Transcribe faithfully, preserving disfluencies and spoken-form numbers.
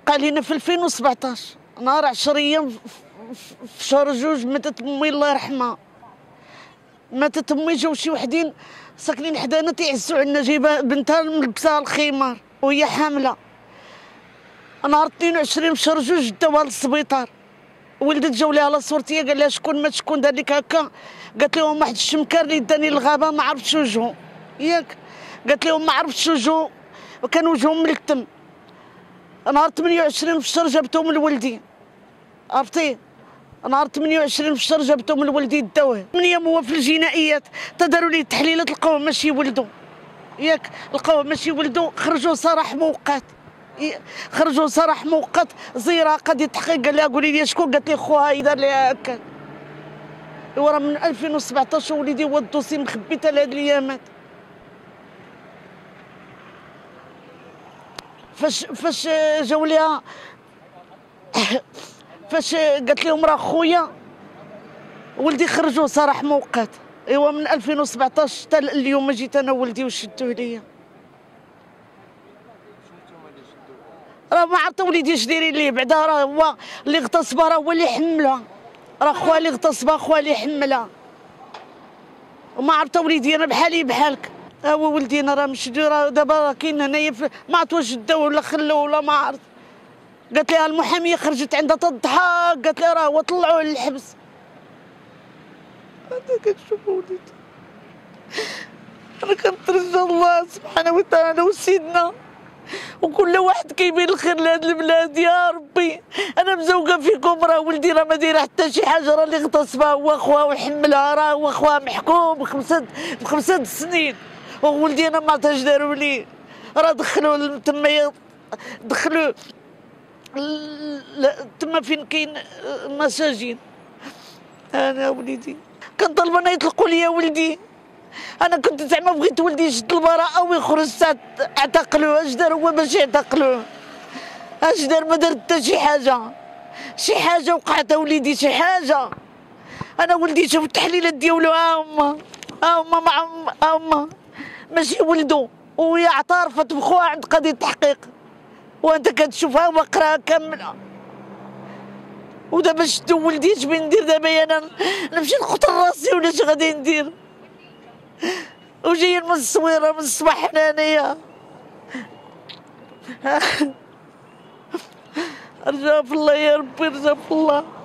وقع لينا في ألفين وسبعطاش نهار عشرة ايام في شهر جوج ماتت امي الله يرحمها. ماتت امي، جاو شي وحدين ساكنين حدانا تيعزوا عنا، جايبه بنتها ملبساها الخمار وهي حامله. نهار اثنين وعشرين في شهر جوج داوها للسبيطار، ولدت جاو ليها لا صورتيه، قال لها شكون مات شكون دار لك هكا؟ قالت لهم واحد الشمكار اللي داني للغابه ما عرفتش وجهو ياك. قالت لهم ما عرفتش وجهو وكان وجهو ملتم. نهار ثمانية وعشرين في الشهر جابتهم لولدي، عرفتي؟ نهار ثمانية وعشرين في الشهر جابتهم لولدي داوه. من يوم هو في الجنائيات تداروا ليه التحليلات لقاوه ماشي ولدو ياك، لقاوه ماشي ولدو، خرجوا سراح مؤقت، خرجوا سراح مؤقت. زيره قضيه تحقيق، قال لها قولي لي شكون؟ قالت لي خوها دار ليها هكا. ورا من ألفين وسبعطاش وليدي هو الدوسي مخبي حتى لهاد الايامات. فاش فاش جاو ليها فاش قالت لهم راه خويا ولدي خرجوه سراح مؤقت. ايوا من ألفين وسبعطاش حتى اليوم جيت انا ولدي وشدوه ليا. راه ما عرفت وليدي اش دايرين ليه بعدا، راه هو اللي اغتصبها، راه هو اللي حملها، راه خوها اللي اغتصبها، خوها اللي حملها. وما عرفت وليدي انا بحالي بحالك. ها هو ولدينا راه مشدو، راه دابا راه كاين هنايا ما عرفت واش داوه ولا خلوه ولا ما عرفت. قالت لها المحاميه خرجت عندها تضحك، قالت لها راه هو طلعوه للحبس. انا كنشوف وليدي، انا كنترجى الله سبحانه وتعالى وسيدنا وكل واحد كيبين الخير لهاد البلاد. يا ربي انا مزوقه فيكم، راه ولدي راه ما دايره حتى شي حاجه، راه اللي اغتصبها هو خوها وحملها، راه هو خوها محكوم بخمسه بخمسه سنين، وولدي انا ما عرفتش داروا ليه. راه دخلوه تما، دخلوه تما فين كاين مساجين. انا وليدي كنطلب انا يطلقوا لي ولدي. انا كنت زعما بغيت ولدي يشد البراءه ويخرج ساعه اعتقلوه. اش دار هو باش يعتقلوه؟ اش دار؟ ما دار حتى شي حاجه، شي حاجه وقعت وليدي، شي حاجه. انا ولدي شوف التحليلات ديالو، ها هما ها هما مع ها هما ماشي ولدو، وهي اعترفت بخوها عند قضيه التحقيق، وانت كتشوفها وقراها كامله. ودابا شدو ولدي، اش بين ندير دابا؟ انا نمشي نقتل راسي ولا اش غادي ندير؟ وجايين من الصويره من الصباح هنانيا. رجاء في الله يا ربي، رجاء في الله.